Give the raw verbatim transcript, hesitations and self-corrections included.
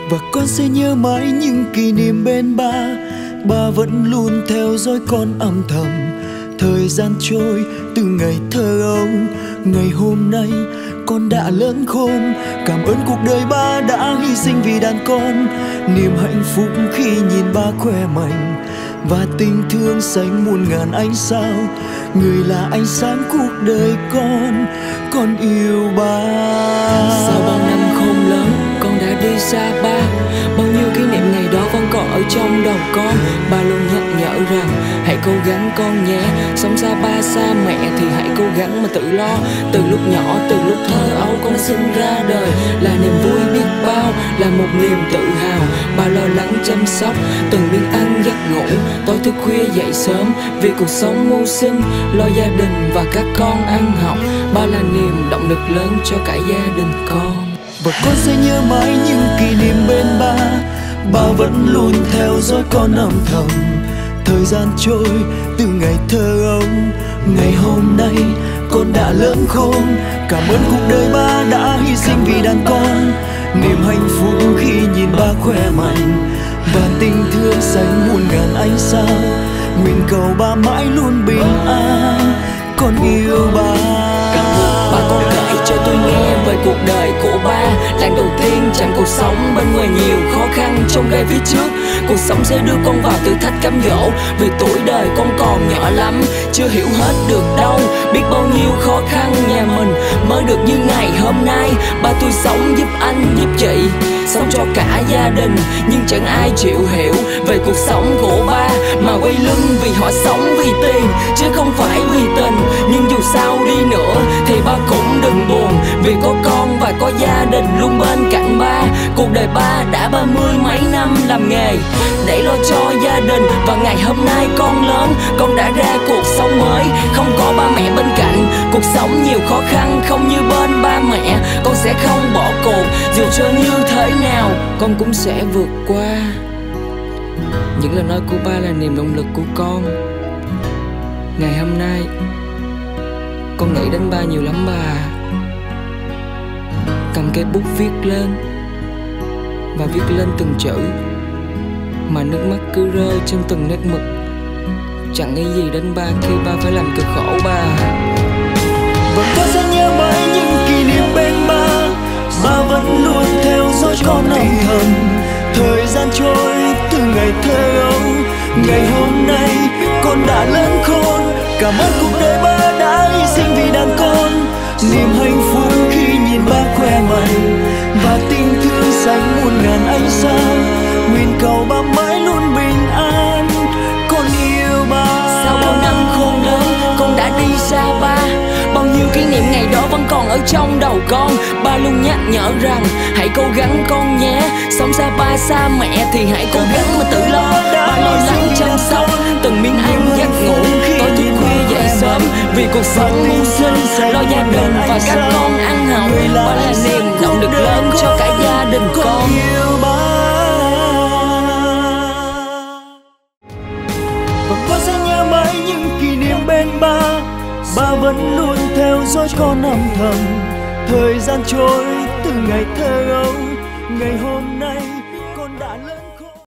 Và con sẽ nhớ mãi những kỷ niệm bên ba. Ba vẫn luôn theo dõi con âm thầm. Thời gian trôi từ ngày thơ ấu, ngày hôm nay con đã lớn khôn. Cảm ơn cuộc đời ba đã hy sinh vì đàn con. Niềm hạnh phúc khi nhìn ba khỏe mạnh, và tình thương xanh muôn ngàn ánh sao. Người là ánh sáng cuộc đời con, con yêu ba. Sau bao năm khôn lớn, con đã đi xa ba. Bao nhiêu kỷ niệm ngày đó vẫn còn ở trong đầu con. Ba luôn nhắc nhở rằng hãy cố gắng con nhé. Sống xa ba xa mẹ thì hãy cố gắng mà tự lo. Từ lúc nhỏ, từ lúc thơ ấu con đã sinh ra đời, là niềm vui biết bao, là một niềm tự hào. Ba lo lắng chăm sóc từng miếng ăn giấc ngủ, tối thức khuya dậy sớm vì cuộc sống mưu sinh, lo gia đình và các con ăn học. Ba là niềm động lực lớn cho cả gia đình con. Và con sẽ nhớ mãi những kỷ niệm bên ba. Ba vẫn luôn theo dõi con âm thầm. Thời gian trôi từ ngày thơ ấu, ngày hôm nay con đã lớn khôn. Cảm ơn cuộc đời ba đã hy sinh vì đàn con. Niềm hạnh phúc khi nhìn ba khỏe mạnh, và tình thương xanh muôn ngàn ánh sao. Nguyện cầu ba mãi luôn bình an, con yêu ba. Ba con kể cho tôi nghe về cuộc đời của ba. Lần đầu tiên chạm cuộc sống bên ngoài nhiều khó khăn trong gai phía trước. Cuộc sống sẽ đưa con vào thử thách cám dỗ. Vì tuổi đời con còn nhỏ lắm, chưa hiểu hết được đâu. Biết bao nhiêu khó khăn nhà mình mới được như ngày hôm nay. Ba tôi sống giúp anh giúp chị, sống cho cả gia đình. Nhưng chẳng ai chịu hiểu về cuộc sống của ba, mà quay lưng vì họ sống vì tiền chứ không phải vì tình. Nhưng dù sao đi nữa thì ba cũng đừng buồn, vì có con và có gia đình luôn bên cạnh ba. Cuộc đời ba đã ba mươi mấy năm làm nghề để lo cho gia đình, và ngày hôm nay con lớn, con đã ra cuộc sống mới. Không có ba mẹ bên cạnh, cuộc sống nhiều khó khăn không như bên ba mẹ. Con sẽ không bỏ cuộc, dù cho như thế nào con cũng sẽ vượt qua. Những lời nói của ba là niềm động lực của con. Ngày hôm nay con nghĩ đến ba nhiều lắm bà. Cầm cây bút viết lên, và viết lên từng chữ, mà nước mắt cứ rơi trên từng nét mực. Chẳng nghĩ gì đến ba khi ba phải làm cực khổ bà. Và con sẽ nhớ mãi những kỷ niệm bên ba. Ba vẫn luôn theo dõi con âm thầm. Thời gian trôi từ ngày thơ ấu, ngày hôm nay con đã lớn khôn. Cảm ơn cuộc đời ba đã hy sinh vì đàn con. Niềm hạnh phúc khi nhìn ba khỏe mạnh, và tình thương xanh muôn ngàn ánh sao. Nguyện cầu ba mãi luôn bình an, con yêu ba. Sau bao năm khôn lớn, con đã đi xa ba. Bao nhiêu kỷ niệm ngày đó vẫn còn ở trong đầu con. Ba luôn nhắc nhở rằng hãy cố gắng con nhé. Sống xa ba xa mẹ thì hãy cố gắng mà tự lo. Ba lo lắng chăm sóc từng miếng ăn giấc ngủ, tối thức khuya dậy sớm vì cuộc sống mưu sinh, lo gia đình và các con ăn học. Ba là niềm động lực lớn cho cả gia đình con. Và con sẽ nhớ mãi những kỷ niệm bên ba. Ba vẫn luôn theo dõi con âm thầm. Thời gian trôi từ ngày thơ ấu, ngày hôm nay con đã lớn.